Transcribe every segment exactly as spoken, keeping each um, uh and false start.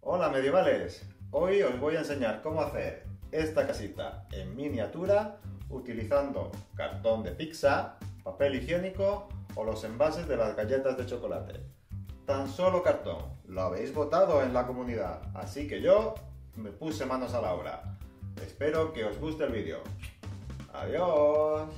Hola medievales, hoy os voy a enseñar cómo hacer esta casita en miniatura utilizando cartón de pizza, papel higiénico o los envases de las galletas de chocolate. Tan solo cartón, lo habéis votado en la comunidad, así que yo me puse manos a la obra. Espero que os guste el vídeo. ¡Adiós!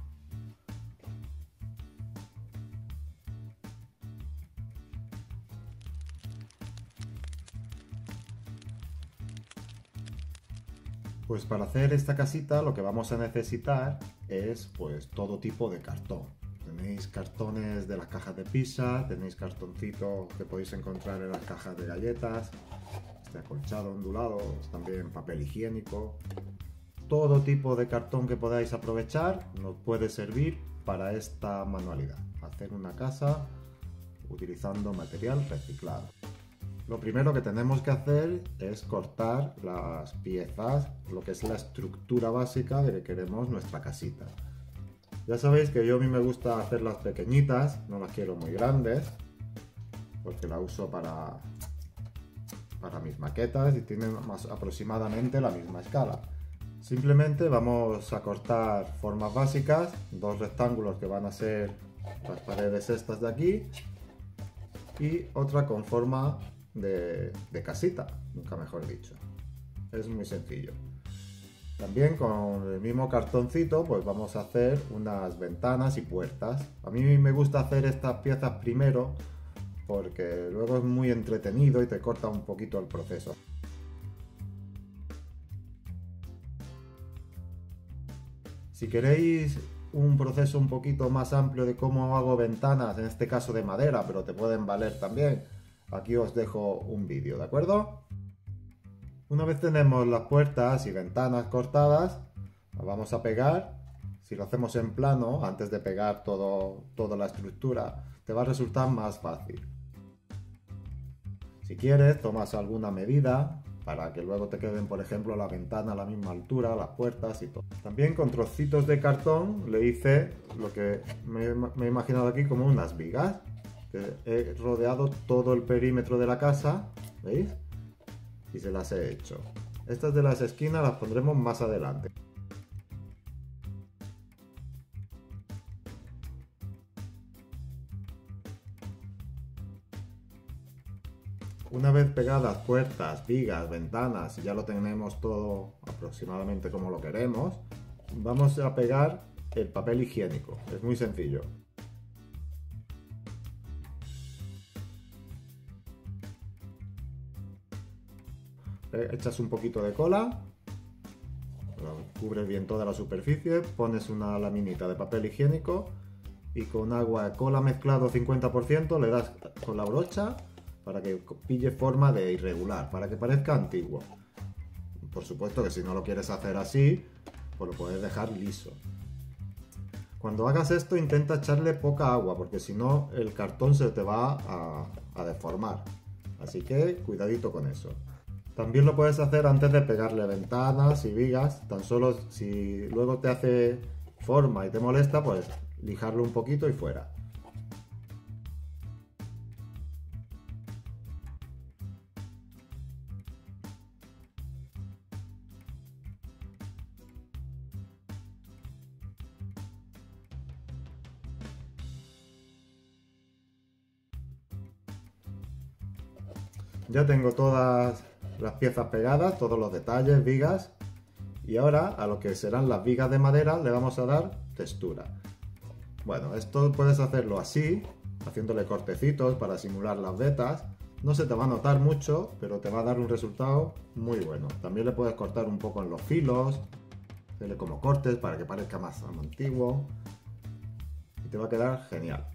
Pues para hacer esta casita lo que vamos a necesitar es pues todo tipo de cartón. Tenéis cartones de las cajas de pizza, tenéis cartoncito que podéis encontrar en las cajas de galletas, este acolchado ondulado, también papel higiénico. Todo tipo de cartón que podáis aprovechar nos puede servir para esta manualidad. Hacer una casa utilizando material reciclado. Lo primero que tenemos que hacer es cortar las piezas, lo que es la estructura básica de que queremos nuestra casita. Ya sabéis que yo a mí me gusta hacerlas pequeñitas, no las quiero muy grandes, porque la uso para, para mis maquetas y tienen más aproximadamente la misma escala. Simplemente vamos a cortar formas básicas, dos rectángulos que van a ser las paredes estas de aquí y otra con forma De, de casita, nunca mejor dicho. Es muy sencillo. También con el mismo cartoncito pues vamos a hacer unas ventanas y puertas. A mí me gusta hacer estas piezas primero porque luego es muy entretenido y te corta un poquito el proceso. Si queréis un proceso un poquito más amplio de cómo hago ventanas, en este caso de madera, pero te pueden valer también, aquí os dejo un vídeo, ¿de acuerdo? Una vez tenemos las puertas y ventanas cortadas, las vamos a pegar. Si lo hacemos en plano, antes de pegar todo, toda la estructura, te va a resultar más fácil. Si quieres, tomas alguna medida para que luego te queden, por ejemplo, la ventana a la misma altura, las puertas y todo. También con trocitos de cartón le hice lo que me, me he imaginado aquí como unas vigas. He rodeado todo el perímetro de la casa, ¿veis? Y se las he hecho. Estas de las esquinas las pondremos más adelante. Una vez pegadas puertas, vigas, ventanas y ya lo tenemos todo aproximadamente como lo queremos, vamos a pegar el papel higiénico. Es muy sencillo. Echas un poquito de cola, cubres bien toda la superficie, pones una laminita de papel higiénico y con agua de cola mezclado cincuenta por ciento le das con la brocha para que pille forma de irregular, para que parezca antiguo. Por supuesto que si no lo quieres hacer así, pues lo puedes dejar liso. Cuando hagas esto intenta echarle poca agua porque si no el cartón se te va a, a deformar, así que cuidadito con eso. También lo puedes hacer antes de pegarle ventanas y vigas, tan solo si luego te hace forma y te molesta, pues lijarlo un poquito y fuera. Ya tengo todas las piezas pegadas, todos los detalles, vigas, y ahora a lo que serán las vigas de madera le vamos a dar textura. Bueno, esto puedes hacerlo así, haciéndole cortecitos para simular las vetas. No se te va a notar mucho, pero te va a dar un resultado muy bueno. También le puedes cortar un poco en los filos, hacerle como cortes para que parezca más antiguo y te va a quedar genial.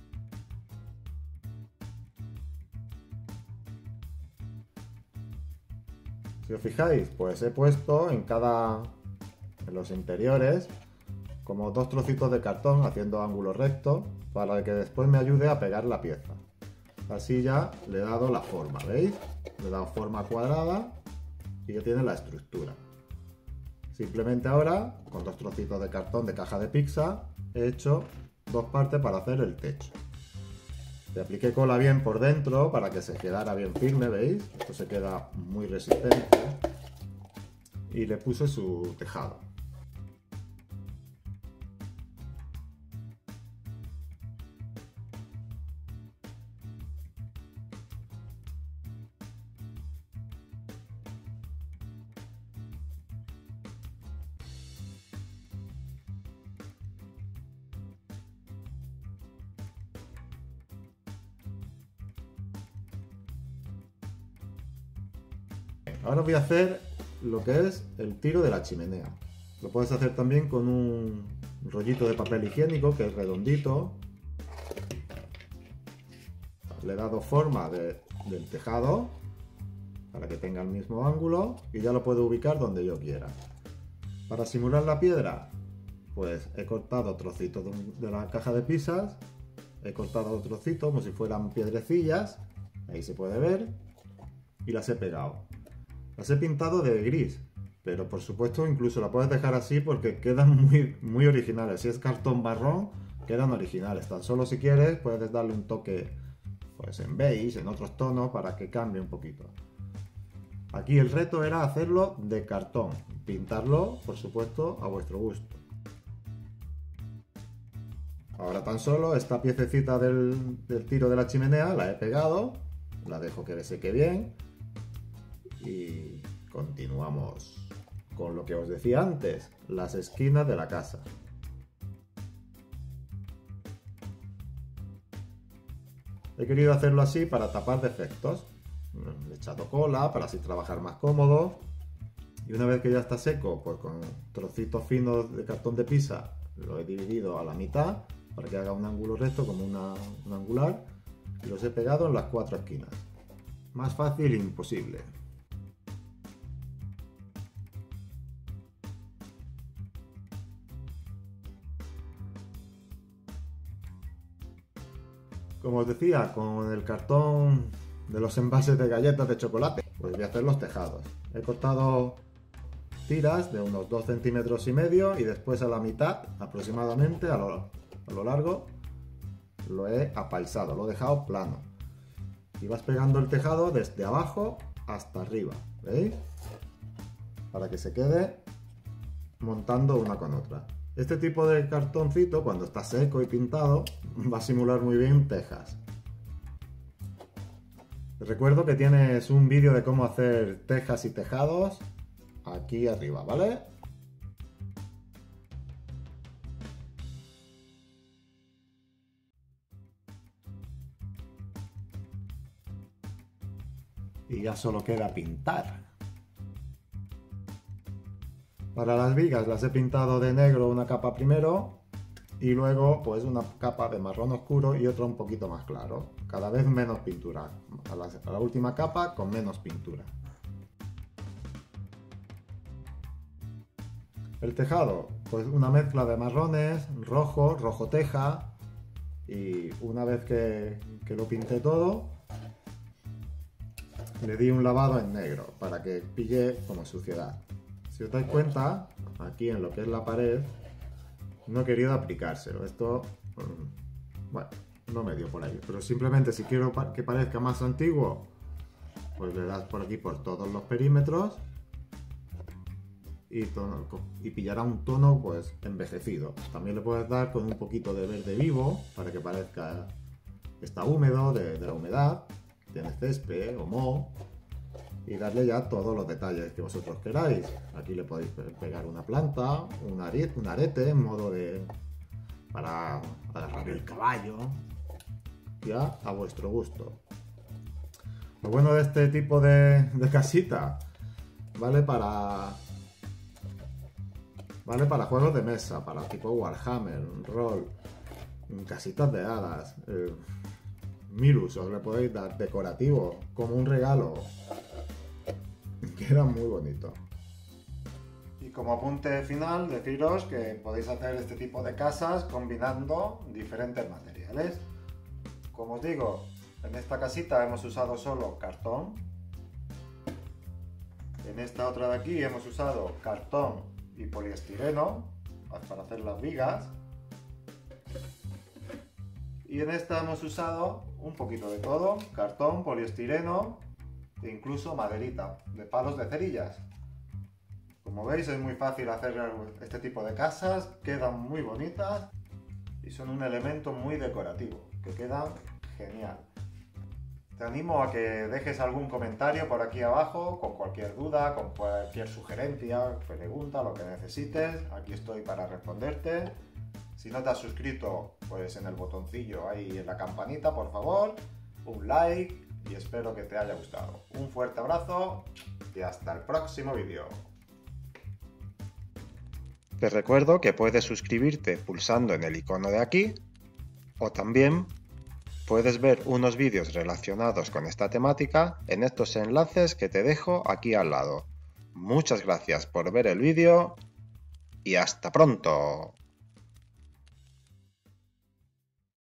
Si os fijáis, pues he puesto en cada, en los interiores, como dos trocitos de cartón haciendo ángulo recto para que después me ayude a pegar la pieza. Así ya le he dado la forma, ¿veis? Le he dado forma cuadrada y ya tiene la estructura. Simplemente ahora, con dos trocitos de cartón de caja de pizza, he hecho dos partes para hacer el techo. Le apliqué cola bien por dentro para que se quedara bien firme, ¿veis? Esto se queda muy resistente. Y le puse su tejado. Ahora voy a hacer lo que es el tiro de la chimenea. Lo puedes hacer también con un rollito de papel higiénico que es redondito. Le he dado forma de, del tejado para que tenga el mismo ángulo y ya lo puedo ubicar donde yo quiera. Para simular la piedra, pues he cortado trocitos de, de la caja de pizzas, he cortado trocitos como si fueran piedrecillas, ahí se puede ver, y las he pegado. Las he pintado de gris, pero por supuesto incluso la puedes dejar así porque quedan muy, muy originales. Si es cartón marrón, quedan originales. Tan solo si quieres puedes darle un toque pues en beige, en otros tonos, para que cambie un poquito. Aquí el reto era hacerlo de cartón, pintarlo por supuesto a vuestro gusto. Ahora tan solo esta piececita del, del tiro de la chimenea la he pegado, la dejo que seque bien. Y continuamos con lo que os decía antes, las esquinas de la casa. He querido hacerlo así para tapar defectos. Le he echado cola para así trabajar más cómodo. Y una vez que ya está seco, pues con trocitos finos de cartón de pizza lo he dividido a la mitad para que haga un ángulo recto como una, un angular. Y los he pegado en las cuatro esquinas. Más fácil imposible. Como os decía, con el cartón de los envases de galletas de chocolate, pues voy a hacer los tejados. He cortado tiras de unos dos centímetros y medio y después a la mitad, aproximadamente, a lo, a lo largo, lo he apaisado, lo he dejado plano. Y vas pegando el tejado desde abajo hasta arriba, ¿veis? Para que se quede montando una con otra. Este tipo de cartoncito, cuando está seco y pintado, va a simular muy bien tejas. Te recuerdo que tienes un vídeo de cómo hacer tejas y tejados aquí arriba, ¿vale? Y ya solo queda pintar. Para las vigas las he pintado de negro una capa primero y luego pues una capa de marrón oscuro y otra un poquito más claro. Cada vez menos pintura. A la, a la última capa con menos pintura. El tejado, pues una mezcla de marrones, rojo, rojo teja, y una vez que, que lo pinté todo, le di un lavado en negro para que pille como suciedad. Si os dais cuenta, aquí en lo que es la pared, no he querido aplicárselo. Esto, bueno, no me dio por ahí. Pero simplemente si quiero que parezca más antiguo, pues le das por aquí por todos los perímetros y, tono, y pillará un tono pues envejecido. También le puedes dar con un poquito de verde vivo para que parezca que está húmedo, de, de la humedad, tiene césped o moho. Y darle ya todos los detalles que vosotros queráis. Aquí le podéis pegar una planta, un arete, un arete en modo de... para agarrar el caballo. Ya a vuestro gusto. Lo bueno de este tipo de, de casita, vale para... vale para juegos de mesa, para tipo Warhammer, rol, casitas de hadas, eh, mil usos le podéis dar, decorativo, como un regalo. Queda muy bonito. Y como apunte final, deciros que podéis hacer este tipo de casas combinando diferentes materiales. Como os digo, en esta casita hemos usado solo cartón. En esta otra de aquí hemos usado cartón y poliestireno para hacer las vigas. Y en esta hemos usado un poquito de todo, cartón, poliestireno e incluso maderita, de palos de cerillas. Como veis es muy fácil hacer este tipo de casas, quedan muy bonitas y son un elemento muy decorativo, que quedan genial. Te animo a que dejes algún comentario por aquí abajo con cualquier duda, con cualquier sugerencia, pregunta, lo que necesites. Aquí estoy para responderte. Si no te has suscrito, pues en el botoncillo ahí en la campanita, por favor, un like y espero que te haya gustado. Un fuerte abrazo y hasta el próximo vídeo. Te recuerdo que puedes suscribirte pulsando en el icono de aquí o también puedes ver unos vídeos relacionados con esta temática en estos enlaces que te dejo aquí al lado. Muchas gracias por ver el vídeo y hasta pronto.